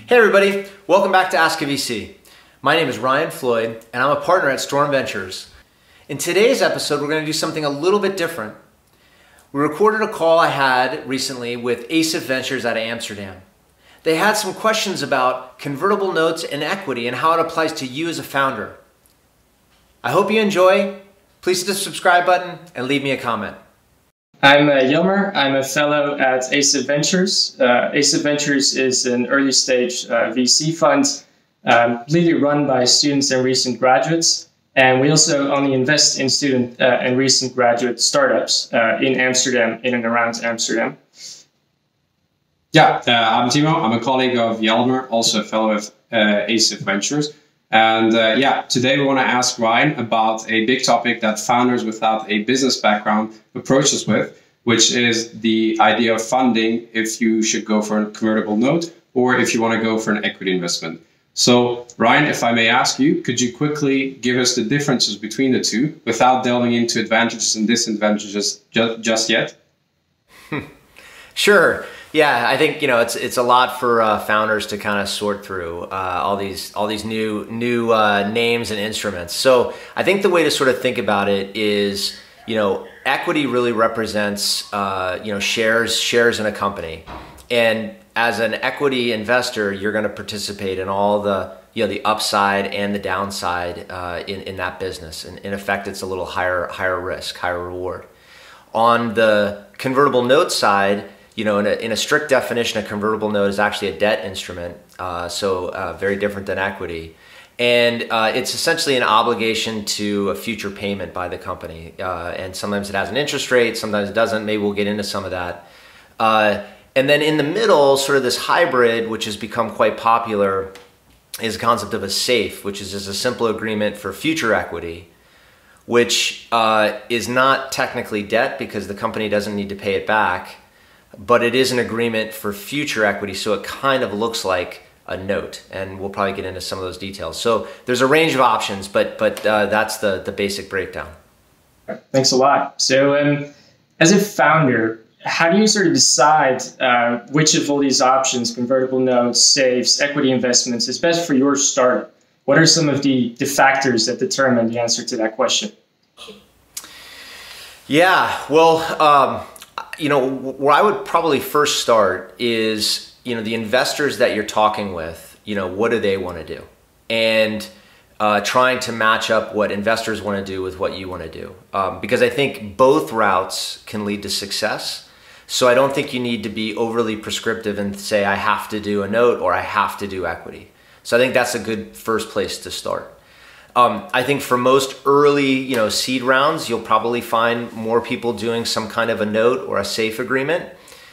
Hey everybody, welcome back to AskAVC. My name is Ryan Floyd and I'm a partner at ASIF Ventures. In today's episode, we're going to do something a little bit different. We recorded a call I had recently with ASIF Ventures out of Amsterdam. They had some questions about convertible notes and equity and how it applies to you as a founder. I hope you enjoy. Please hit the subscribe button and leave me a comment. I'm Jelmer. I'm a fellow at ASIF Ventures. ASIF Ventures is an early stage VC fund, completely run by students and recent graduates. And we also only invest in student and recent graduate startups in Amsterdam, in and around Amsterdam. Yeah, I'm Timo. I'm a colleague of Jelmer, also a fellow of ASIF Ventures. And today we want to ask Ryan about a big topic that founders without a business background approach us with, which is the idea of funding if you should go for a convertible note or if you want to go for an equity investment. So Ryan, if I may ask you, could you quickly give us the differences between the two without delving into advantages and disadvantages just yet? Sure. Yeah, I think it's a lot for founders to kind of sort through all these new names and instruments. So I think the way to sort of think about it is, equity really represents shares in a company, and as an equity investor, you're going to participate in all the the upside and the downside in that business. And in effect, it's a little higher risk, higher reward. On the convertible note side, in a strict definition, a convertible note is actually a debt instrument, so very different than equity. And it's essentially an obligation to a future payment by the company. And sometimes it has an interest rate, sometimes it doesn't. Maybe we'll get into some of that. And then in the middle, sort of this hybrid, which has become quite popular, is the concept of a SAFE, which is just a simple agreement for future equity, which is not technically debt because the company doesn't need to pay it back. But it is an agreement for future equity, so it kind of looks like a note, and we'll probably get into some of those details. So there's a range of options, but that's the basic breakdown. Thanks a lot. So as a founder, how do you sort of decide which of all these options, convertible notes, safes, equity investments, is best for your startup? What are some of the factors that determine the answer to that question? Yeah, well, where I would probably first start is, the investors that you're talking with, what do they want to do? And trying to match up what investors want to do with what you want to do. Because I think both routes can lead to success. So I don't think you need to be overly prescriptive and say, I have to do a note or I have to do equity. So I think that's a good first place to start. I think for most early, seed rounds, you'll probably find more people doing some kind of a note or a safe agreement.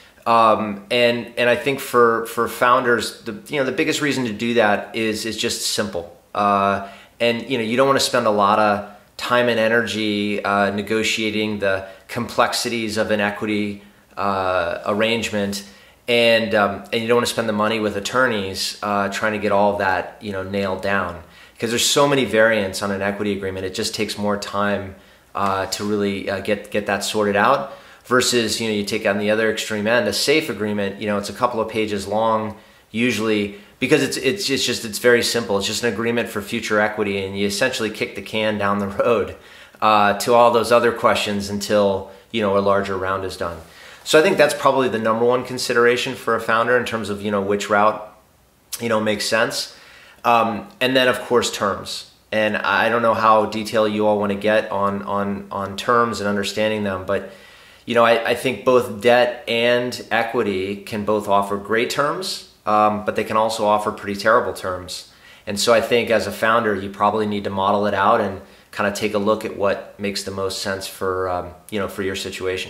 And I think for founders, the biggest reason to do that is just simple. And you don't want to spend a lot of time and energy negotiating the complexities of an equity arrangement, and you don't want to spend the money with attorneys trying to get all of that nailed down. Because there's so many variants on an equity agreement, it just takes more time to really get that sorted out. Versus, you take on the other extreme end, a safe agreement. It's a couple of pages long, usually, because it's very simple. It's just an agreement for future equity, and you essentially kick the can down the road to all those other questions until a larger round is done. So I think that's probably the number one consideration for a founder in terms of which route makes sense. And then, of course, terms. And I don't know how detailed you all want to get on terms and understanding them, but I think both debt and equity can both offer great terms, but they can also offer pretty terrible terms. And so I think as a founder, you probably need to model it out and kind of take a look at what makes the most sense for for your situation.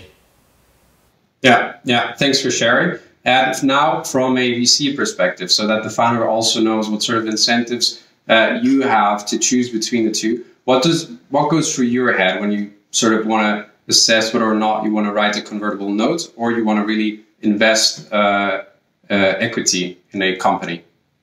Yeah. Thanks for sharing. And now from a VC perspective, so that the founder also knows what sort of incentives you have to choose between the two. What goes through your head when you sort of want to assess whether or not you want to write a convertible note or you want to really invest equity in a company?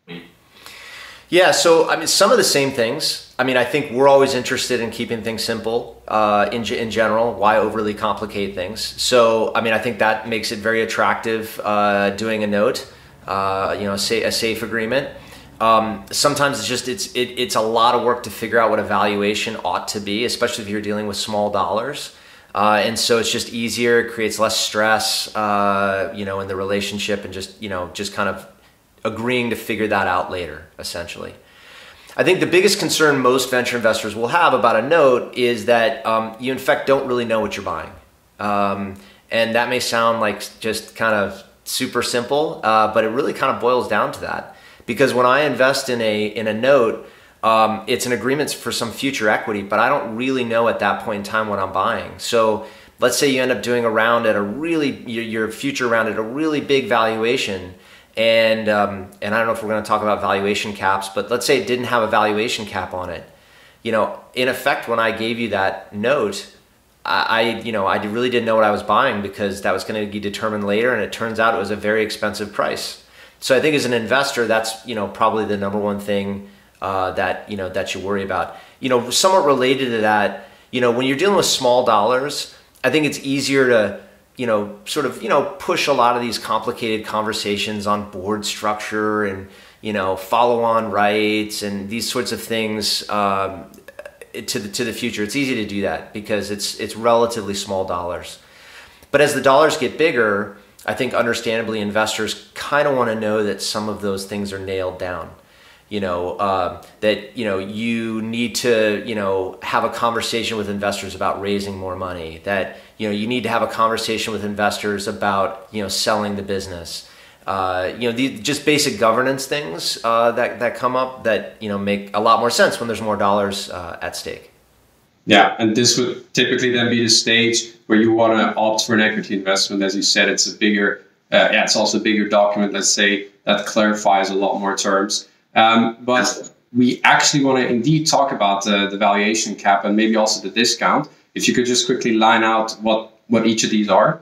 Yeah, so some of the same things. I think we're always interested in keeping things simple in general. Why overly complicate things? So I think that makes it very attractive doing a note. a safe agreement. Sometimes it's a lot of work to figure out what a valuation ought to be, especially if you're dealing with small dollars. And so it's just easier, it creates less stress, in the relationship, and just kind of agreeing to figure that out later, essentially. I think the biggest concern most venture investors will have about a note is that you in fact don't really know what you're buying. And that may sound like just kind of super simple, but it really kind of boils down to that. Because when I invest in a note, it's an agreement for some future equity, but I don't really know at that point in time what I'm buying. So let's say you end up doing a round at your future round at a really big valuation. And I don't know if we're going to talk about valuation caps, but let's say it didn't have a valuation cap on it. In effect, when I gave you that note, I really didn't know what I was buying, because that was going to be determined later, and it turns out it was a very expensive price. So I think as an investor, that's probably the number one thing that you worry about. Somewhat related to that, when you're dealing with small dollars, I think it's easier to push a lot of these complicated conversations on board structure and, follow-on rights and these sorts of things to the future. It's easy to do that because it's relatively small dollars. But as the dollars get bigger, I think understandably investors kind of want to know that some of those things are nailed down. That you need to have a conversation with investors about raising more money, that you need to have a conversation with investors about selling the business, just basic governance things that come up that make a lot more sense when there's more dollars at stake. Yeah, and this would typically then be the stage where you want to opt for an equity investment. As you said, it's a bigger it's also a bigger document, let's say, that clarifies a lot more terms. But we actually want to indeed talk about the valuation cap and maybe also the discount. If you could just quickly line out what each of these are.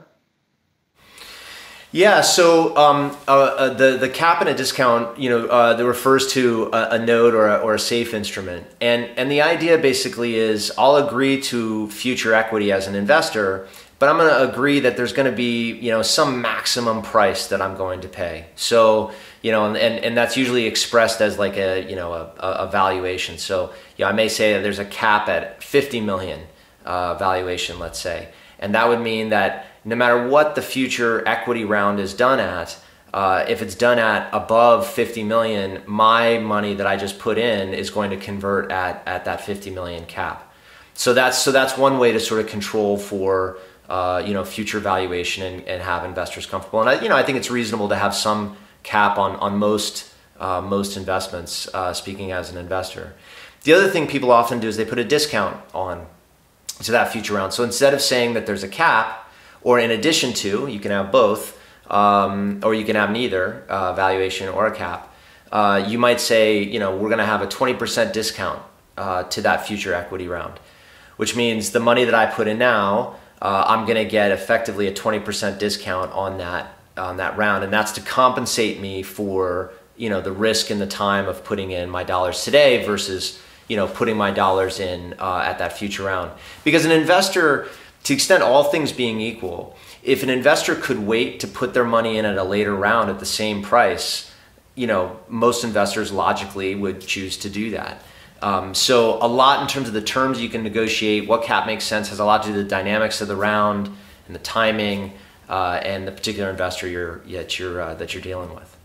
Yeah, so the cap and a discount, that refers to a note or a safe instrument. And the idea basically is I'll agree to future equity as an investor, but I'm going to agree that there's going to be, some maximum price that I'm going to pay. So, and that's usually expressed as like a valuation. So, I may say that there's a cap at 50 million valuation, let's say. And that would mean that no matter what the future equity round is done at, if it's done at above 50 million, my money that I just put in is going to convert at that 50 million cap. So that's one way to sort of control for future valuation and have investors comfortable. And I think it's reasonable to have some cap on most investments, speaking as an investor. The other thing people often do is they put a discount on to that future round. So instead of saying that there's a cap, or in addition to, you can have both, or you can have neither, valuation or a cap, you might say, we're going to have a 20% discount to that future equity round, which means the money that I put in now, I'm going to get effectively a 20% discount on that round, and that's to compensate me for the risk and the time of putting in my dollars today versus putting my dollars in at that future round. Because an investor, to the extent all things being equal, if an investor could wait to put their money in at a later round at the same price, most investors logically would choose to do that. So a lot in terms of the terms you can negotiate, what cap makes sense, has a lot to do with the dynamics of the round and the timing and the particular investor that you're dealing with.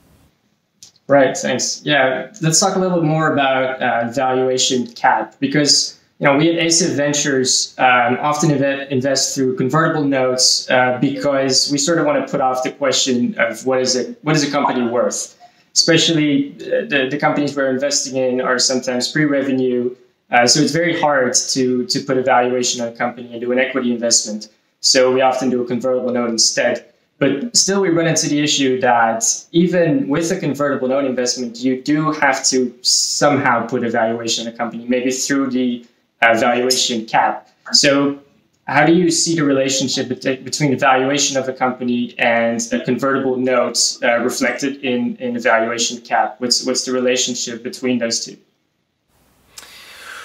Right, thanks. Yeah, let's talk a little bit more about valuation cap, because we at ASIF Ventures often invest through convertible notes because we sort of want to put off the question of what is a company worth. Especially the companies we're investing in are sometimes pre-revenue, so it's very hard to put a valuation on a company and do an equity investment. So we often do a convertible note instead. But still, we run into the issue that even with a convertible note investment, you do have to somehow put a valuation on a company, maybe through the valuation cap. So how do you see the relationship between the valuation of a company and a convertible note reflected in a valuation cap? What's the relationship between those two?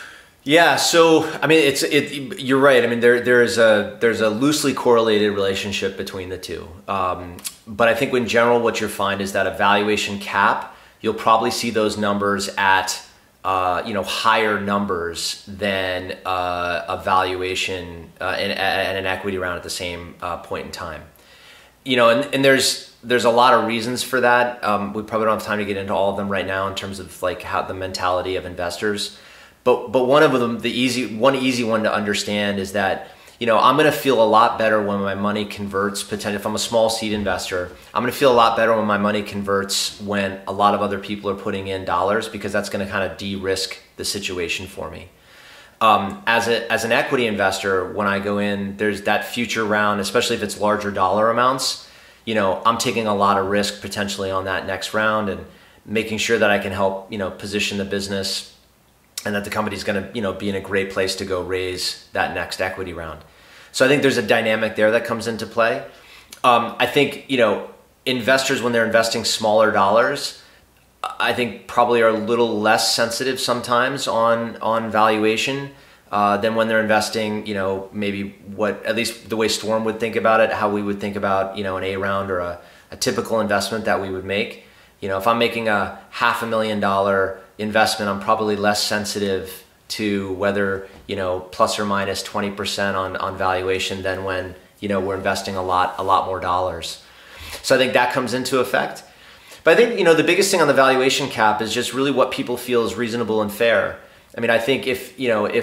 Yeah, so I mean, you're right. I mean, there's a loosely correlated relationship between the two. But I think in general, what you'll find is that a valuation cap, you'll probably see those numbers at higher numbers than a valuation and an equity round at the same point in time. And there's a lot of reasons for that. We probably don't have time to get into all of them right now in terms of like how the mentality of investors. But one of them, one easy one to understand is that, I'm going to feel a lot better when my money converts. Potentially, if I'm a small seed investor, I'm going to feel a lot better when my money converts when a lot of other people are putting in dollars, because that's going to kind of de-risk the situation for me. As an equity investor, when I go in, there's that future round, especially if it's larger dollar amounts. I'm taking a lot of risk potentially on that next round and making sure that I can help, position the business, and that the company's going to, be in a great place to go raise that next equity round. So I think there's a dynamic there that comes into play. I think, investors, when they're investing smaller dollars, I think probably are a little less sensitive sometimes on valuation than when they're investing, maybe at least the way Storm would think about it, how we would think about, an A round or a typical investment that we would make. If I'm making a $500,000 investment, I'm probably less sensitive to whether, plus or minus 20% on valuation than when, we're investing a lot more dollars. So I think that comes into effect. But I think, the biggest thing on the valuation cap is just really what people feel is reasonable and fair. I mean, I think if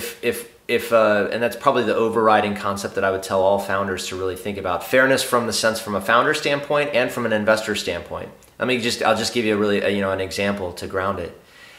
and that's probably the overriding concept that I would tell all founders to really think about: fairness from a founder standpoint and from an investor standpoint. I'll just give you an example to ground it.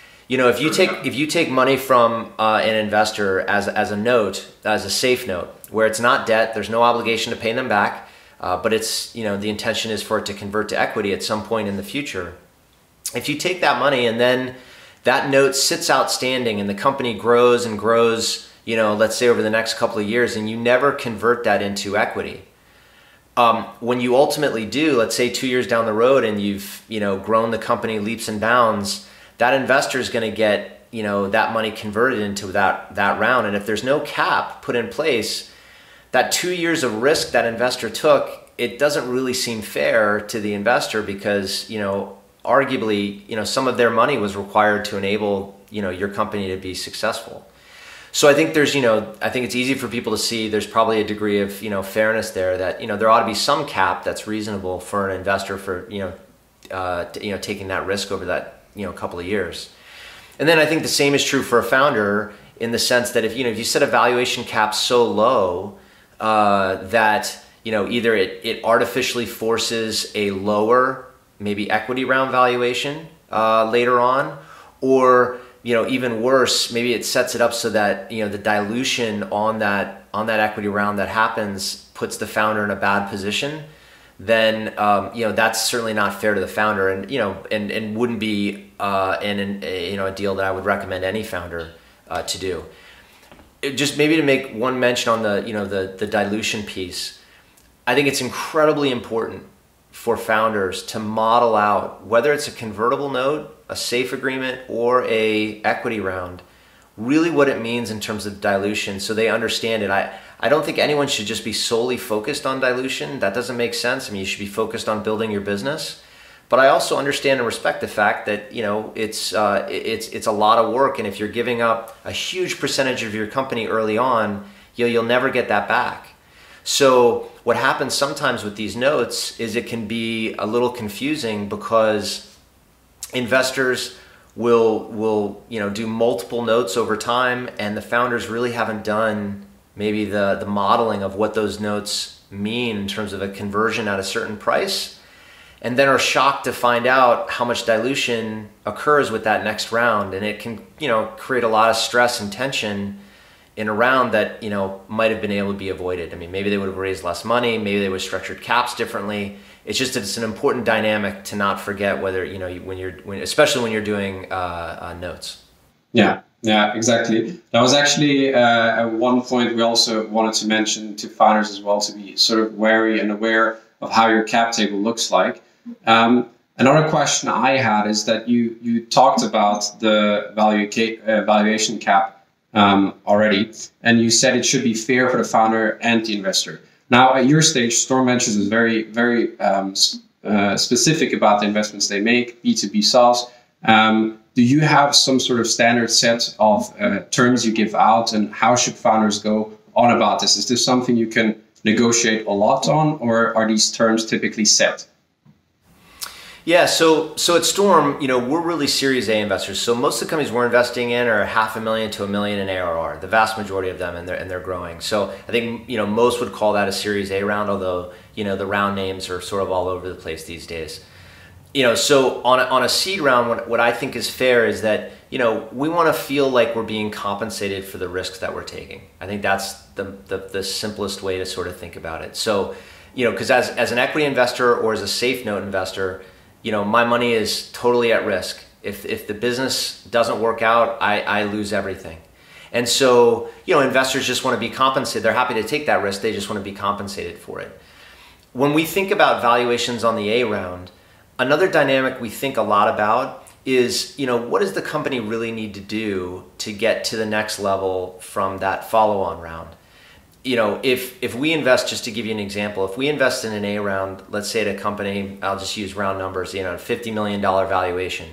If you take money from an investor as a note, as a safe note, where it's not debt, there's no obligation to pay them back, but it's, the intention is for it to convert to equity at some point in the future. If you take that money and then that note sits outstanding and the company grows and grows, let's say over the next couple of years, and you never convert that into equity. When you ultimately do, let's say 2 years down the road, and you've, grown the company leaps and bounds, that investor is going to get, that money converted into that round. And if there's no cap put in place, that 2 years of risk that investor took, it doesn't really seem fair to the investor, because, arguably, some of their money was required to enable, your company to be successful. So I think I think it's easy for people to see there's probably a degree of, fairness there, that, there ought to be some cap that's reasonable for an investor for, taking that risk over that, couple of years. And then I think the same is true for a founder, in the sense that if you set a valuation cap so low that, either it artificially forces a lower, maybe equity round valuation later on, or, even worse, maybe it sets it up so that, the dilution on that equity round that happens puts the founder in a bad position, then, that's certainly not fair to the founder, and, and wouldn't be a deal that I would recommend any founder to do. Just maybe to make one mention on the dilution piece, I think it's incredibly important for founders to model out, whether it's a convertible note, a safe agreement, or a equity round, really what it means in terms of dilution, so they understand it. I don't think anyone should just be solely focused on dilution. That doesn't make sense. I mean, you should be focused on building your business. But I also understand and respect the fact that, it's a lot of work, and if you're giving up a huge percentage of your company early on, you'll never get that back. So what happens sometimes with these notes is it can be a little confusing, because investors will do multiple notes over time, and the founders really haven't done maybe the modeling of what those notes mean in terms of a conversion at a certain price, and then are shocked to find out how much dilution occurs with that next round. And it can, create a lot of stress and tension in a round that, might have been able to be avoided. I mean, maybe they would have raised less money, maybe they would have structured caps differently. It's just that it's an important dynamic to not forget, whether, especially when you're doing notes. Yeah, exactly. That was actually one point we also wanted to mention to founders as well, to be sort of wary and aware of how your cap table looks like. Another question I had is that you talked about the valuation cap already. And you said it should be fair for the founder and the investor. Now, at your stage, Storm Ventures is very, very specific about the investments they make, B2B SaaS. Do you have some sort of standard set of terms you give out, and how should founders go on about this? Is this something you can negotiate a lot on, or are these terms typically set? Yeah, so at Storm, we're really Series A investors. So most of the companies we're investing in are $500,000 to $1 million in ARR. The vast majority of them, and they're growing. So I think most would call that a Series A round, although the round names are sort of all over the place these days. So on a seed round, what I think is fair is that we want to feel like we're being compensated for the risks that we're taking. I think that's the simplest way to sort of think about it. So because as an equity investor or as a safe note investor, my money is totally at risk. If the business doesn't work out, I lose everything. And so, investors just want to be compensated. They're happy to take that risk. They just want to be compensated for it. When we think about valuations on the A round, another dynamic we think a lot about is, what does the company really need to do to get to the next level from that follow-on round? If we invest, just to give you an example, if we invest in an A round, let's say at a company, I'll just use round numbers, $50 million valuation,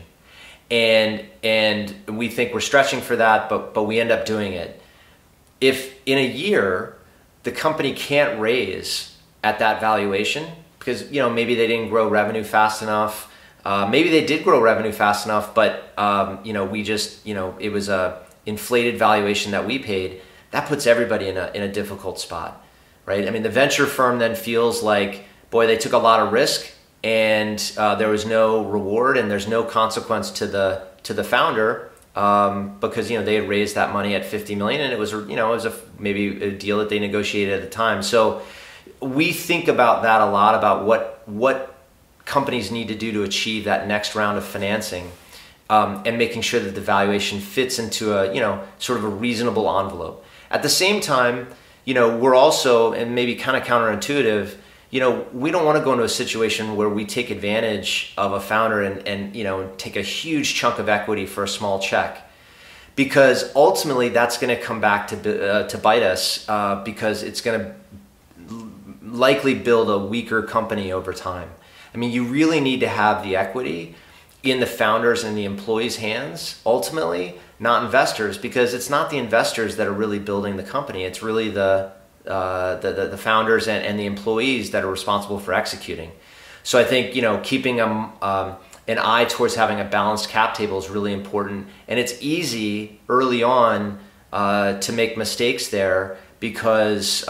and we think we're stretching for that, but we end up doing it. If in a year the company can't raise at that valuation because maybe they didn't grow revenue fast enough, maybe they did grow revenue fast enough, but we just it was a inflated valuation that we paid. That puts everybody in a difficult spot, right? I mean, the venture firm then feels like, boy, they took a lot of risk, and there was no reward, and there's no consequence to the founder because they had raised that money at 50 million, and it was maybe a deal that they negotiated at the time. So we think about that a lot, about what companies need to do to achieve that next round of financing, and making sure that the valuation fits into a sort of a reasonable envelope. At the same time, we're also, and maybe kind of counterintuitive, we don't want to go into a situation where we take advantage of a founder and take a huge chunk of equity for a small check, because ultimately that's going to come back to bite us, because it's going to likely build a weaker company over time. I mean, you really need to have the equity in the founders and the employees' hands, ultimately, not investors, because it's not the investors that are really building the company. It's really the founders and the employees that are responsible for executing. So I think keeping an eye towards having a balanced cap table is really important, and it's easy early on to make mistakes there because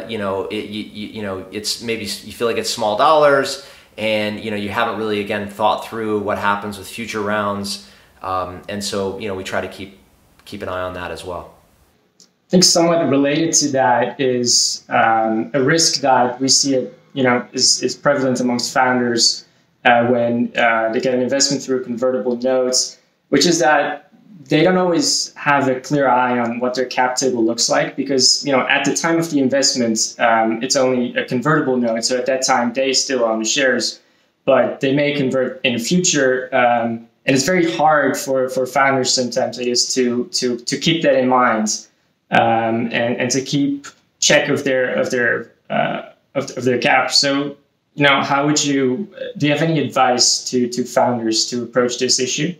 it's maybe you feel like it's small dollars, and you haven't really again thought through what happens with future rounds. And so, we try to keep an eye on that as well. I think somewhat related to that is a risk that we see is prevalent amongst founders when they get an investment through convertible notes, which is that they don't always have a clear eye on what their cap table looks like, because at the time of the investment, it's only a convertible note. So at that time, they still own the shares, but they may convert in the future. And it's very hard for founders sometimes, I guess, to keep that in mind, and to keep check of their cap. So how would do you have any advice to founders to approach this issue?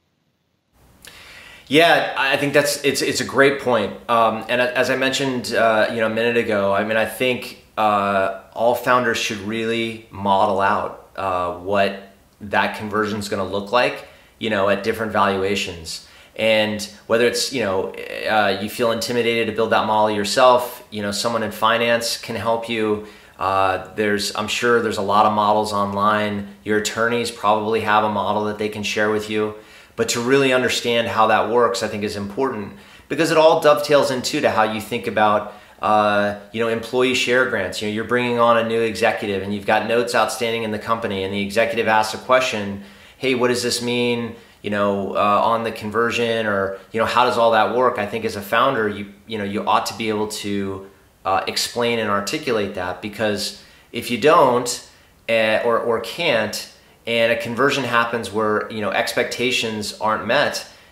Yeah, I think it's a great point. And as I mentioned, a minute ago, I mean, I think all founders should really model out what that conversion is going to look like, at different valuations. And whether it's, you feel intimidated to build that model yourself, someone in finance can help you. I'm sure there's a lot of models online. Your attorneys probably have a model that they can share with you. But to really understand how that works, I think is important, because it all dovetails into how you think about employee share grants. You're bringing on a new executive and you've got notes outstanding in the company, and the executive asks a question, hey, what does this mean, on the conversion, or, how does all that work? I think as a founder, you ought to be able to explain and articulate that, because if you don't or can't, and a conversion happens where expectations aren't met,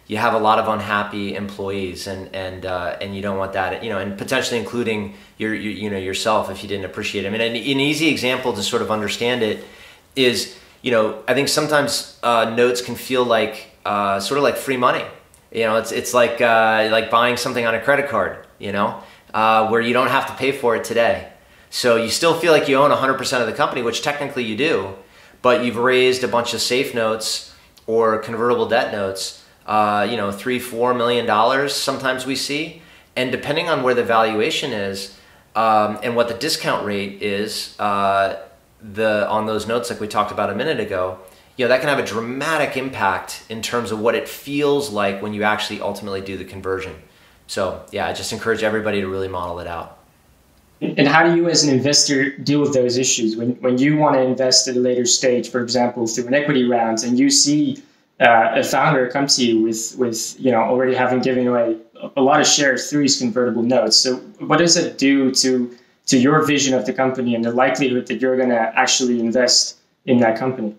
you have a lot of unhappy employees, and you don't want that, and potentially including yourself if you didn't appreciate it. I mean, an easy example to sort of understand it is, I think sometimes notes can feel like sort of like free money. It's like buying something on a credit card, where you don't have to pay for it today. So you still feel like you own 100% of the company, which technically you do, but you've raised a bunch of safe notes or convertible debt notes, $3-4 million sometimes we see. And depending on where the valuation is and what the discount rate is on those notes, like we talked about a minute ago, that can have a dramatic impact in terms of what it feels like when you actually ultimately do the conversion. So yeah, I just encourage everybody to really model it out. And how do you as an investor deal with those issues? When you want to invest at a later stage, for example, through an equity round, and you see a founder come to you with already having given away a lot of shares through these convertible notes. So what does it do to your vision of the company and the likelihood that you're going to actually invest in that company?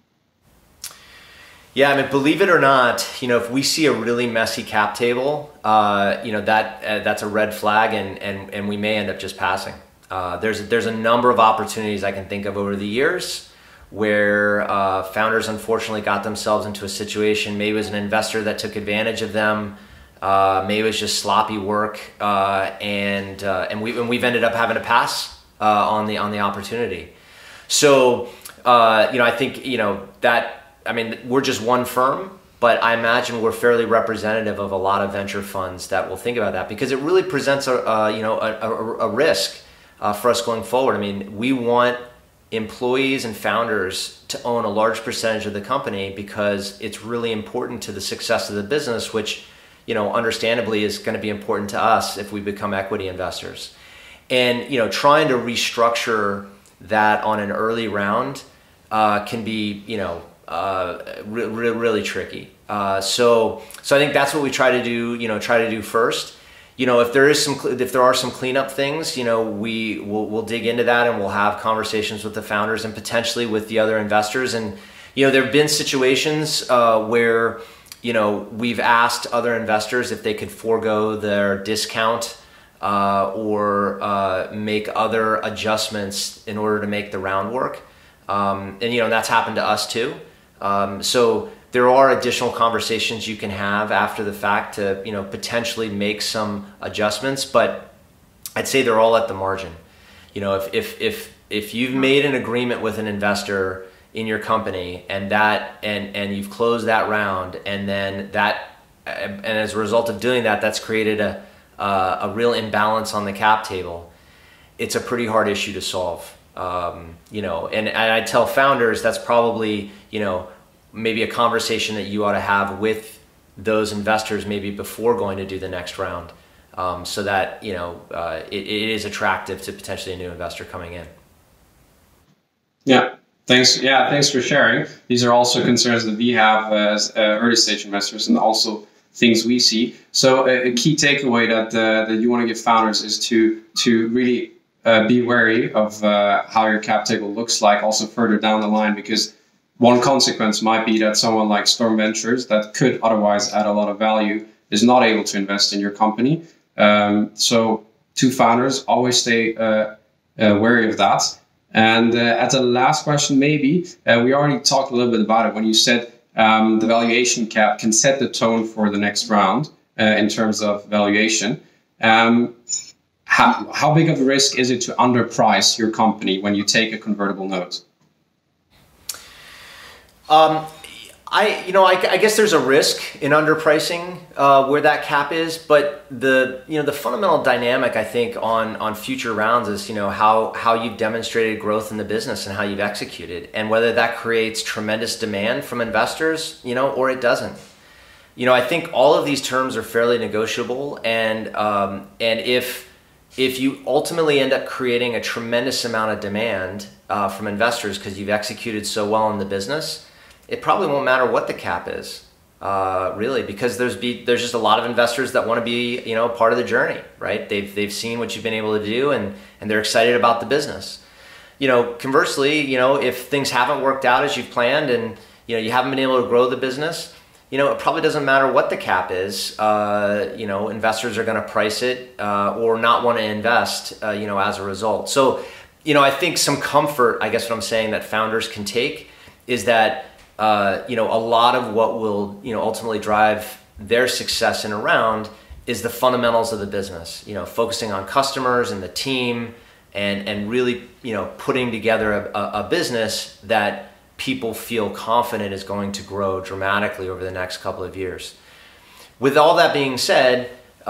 Yeah, I mean, believe it or not, if we see a really messy cap table, that's a red flag, and we may end up just passing. There's a number of opportunities I can think of over the years where founders unfortunately got themselves into a situation. Maybe it was an investor that took advantage of them. Maybe it was just sloppy work, and we've ended up having to pass on the opportunity. So I think that. I mean, we're just one firm, but I imagine we're fairly representative of a lot of venture funds that will think about that, because it really presents a risk for us going forward. I mean, we want employees and founders to own a large percentage of the company because it's really important to the success of the business, which, understandably is going to be important to us if we become equity investors. And, trying to restructure that on an early round can be, really tricky. So I think that's what we try to do first. If there are some cleanup things, we'll dig into that, and we'll have conversations with the founders and potentially with the other investors. And there have been situations where we've asked other investors if they could forego their discount or make other adjustments in order to make the round work. And that's happened to us too. So there are additional conversations you can have after the fact to potentially make some adjustments, but I'd say they're all at the margin. If you've made an agreement with an investor in your company and you've closed that round, and then and as a result of doing that, that's created a real imbalance on the cap table, it's a pretty hard issue to solve. And I tell founders that's probably, maybe a conversation that you ought to have with those investors maybe before going to do the next round, so that, it is attractive to potentially a new investor coming in. Yeah, thanks. Yeah, thanks for sharing. These are also concerns that we have as early stage investors, and also things we see. So a key takeaway that you want to give founders is to really be wary of how your cap table looks like also further down the line, because one consequence might be that someone like Storm Ventures, that could otherwise add a lot of value, is not able to invest in your company. So to founders, always stay wary of that. And at the last question, maybe, we already talked a little bit about it when you said the valuation cap can set the tone for the next round in terms of valuation. How big of a risk is it to underprice your company when you take a convertible note? I guess there's a risk in underpricing where that cap is, but the fundamental dynamic, I think, on future rounds is how you've demonstrated growth in the business and how you've executed, and whether that creates tremendous demand from investors, or it doesn't. I think all of these terms are fairly negotiable, and if you ultimately end up creating a tremendous amount of demand from investors because you've executed so well in the business, it probably won't matter what the cap is, really, because there's just a lot of investors that want to be part of the journey, right? They've seen what you've been able to do, and they're excited about the business. Conversely, if things haven't worked out as you've planned, and you haven't been able to grow the business, it probably doesn't matter what the cap is. Investors are going to price it or not want to invest, as a result. So, I think some comfort, I guess what I'm saying, that founders can take is that, a lot of what will, ultimately drive their success in a round is the fundamentals of the business, focusing on customers and the team and really, putting together a business that people feel confident is going to grow dramatically over the next couple of years. With all that being said,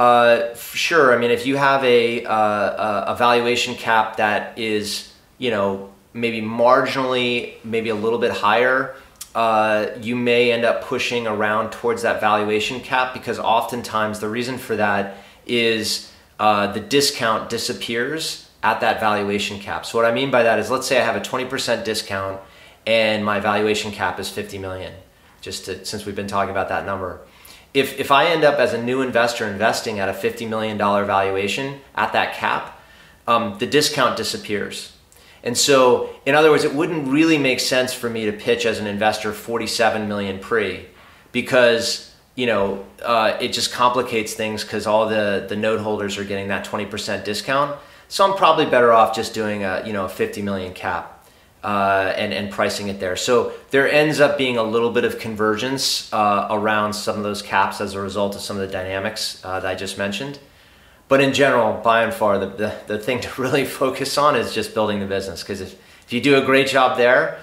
sure, I mean, if you have a valuation cap that is, maybe marginally, maybe a little bit higher, you may end up pushing around towards that valuation cap, because oftentimes the reason for that is the discount disappears at that valuation cap. So what I mean by that is, let's say I have a 20% discount and my valuation cap is 50 million, since we've been talking about that number. If I end up as a new investor investing at a $50 million valuation at that cap, the discount disappears. And so, in other words, it wouldn't really make sense for me to pitch as an investor 47 million pre, because, it just complicates things because all the note holders are getting that 20% discount. So I'm probably better off just doing a 50 million cap. And pricing it there. So there ends up being a little bit of convergence around some of those caps as a result of some of the dynamics that I just mentioned. But in general, by and far, the thing to really focus on is just building the business. Because if you do a great job there,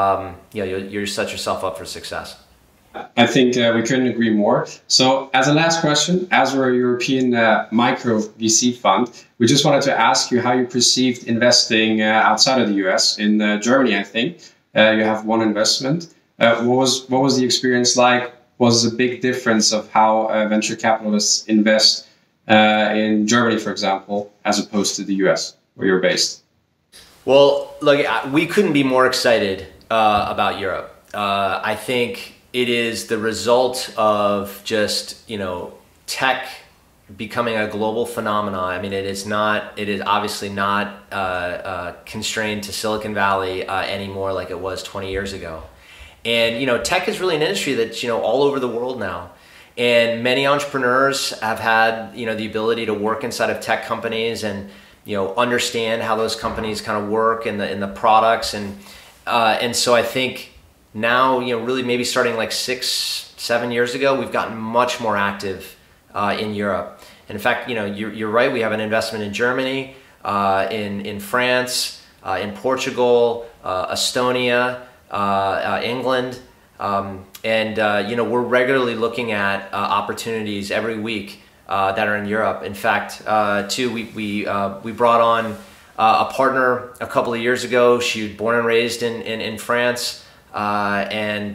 you set yourself up for success. I think we couldn't agree more. So as a last question, as we're a European micro VC fund, we just wanted to ask you how you perceived investing outside of the US. In Germany, I think, you have one investment. What was the experience like? Was a big difference of how venture capitalists invest in Germany, for example, as opposed to the US, where you're based? Well, look, we couldn't be more excited about Europe. I think it is the result of just, tech becoming a global phenomenon. I mean, it is obviously not constrained to Silicon Valley anymore like it was 20 years ago. And, tech is really an industry that's, all over the world now. And many entrepreneurs have had, the ability to work inside of tech companies and, understand how those companies kind of work and the products. And so I think now, really maybe starting like 6-7 years ago, we've gotten much more active in Europe. And in fact, you're right. We have an investment in Germany, in France, in Portugal, Estonia, England, and we're regularly looking at opportunities every week that are in Europe. In fact, we brought on a partner a couple of years ago. She was born and raised in France. And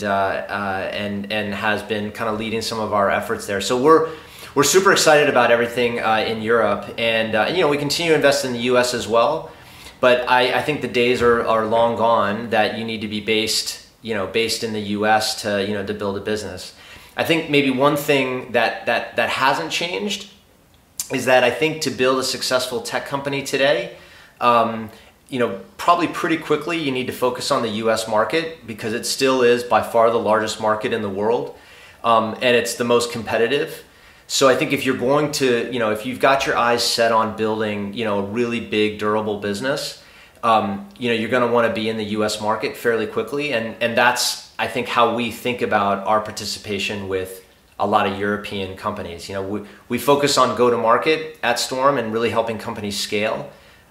has been kind of leading some of our efforts there. So we're super excited about everything in Europe, and we continue to invest in the U.S. as well. But I think the days are long gone that you need to be based in the U.S. to build a business. I think maybe one thing that hasn't changed is that I think to build a successful tech company today, probably pretty quickly you need to focus on the US market, because it still is by far the largest market in the world, and it's the most competitive. So I think if you're going to, if you've got your eyes set on building, a really big durable business, you're going to want to be in the US market fairly quickly. And that's, I think, how we think about our participation with a lot of European companies. We focus on go-to-market at Storm and really helping companies scale.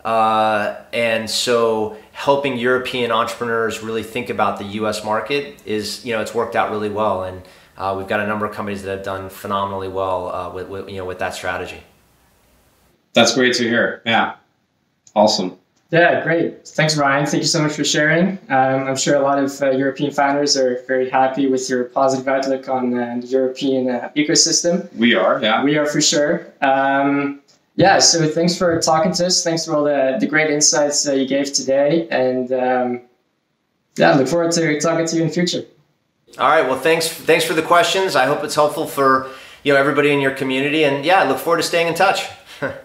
And so helping European entrepreneurs really think about the US market is, it's worked out really well. And we've got a number of companies that have done phenomenally well with that strategy. That's great to hear. Yeah. Awesome. Yeah, great. Thanks, Ryan. Thank you so much for sharing. I'm sure a lot of European founders are very happy with your positive outlook on the European ecosystem. We are, yeah. We are for sure. So thanks for talking to us. Thanks for all the great insights you gave today. And look forward to talking to you in the future. All right. Well, thanks for the questions. I hope it's helpful for everybody in your community. And yeah, I look forward to staying in touch.